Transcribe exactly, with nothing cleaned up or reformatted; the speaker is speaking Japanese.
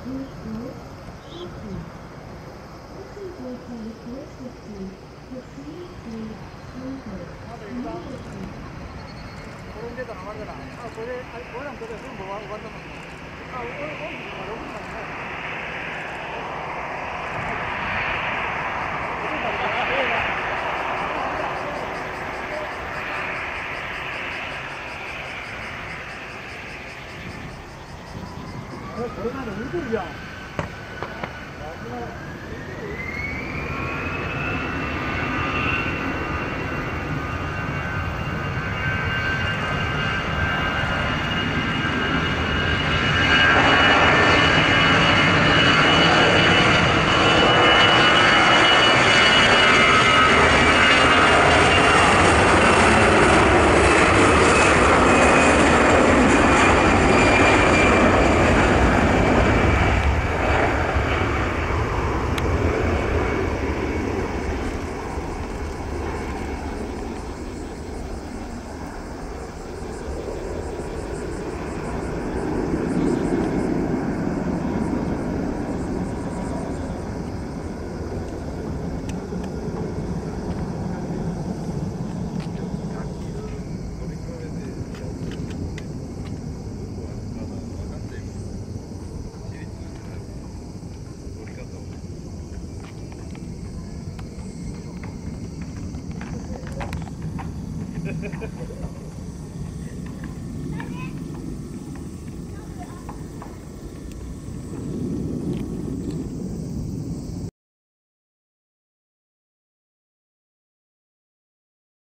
転んでたの終わるから、あ、これで、俺らのとこで全部終わったのに。あ、俺、俺、俺、俺、俺、これまで浮いてるじゃん。Ha ha ha.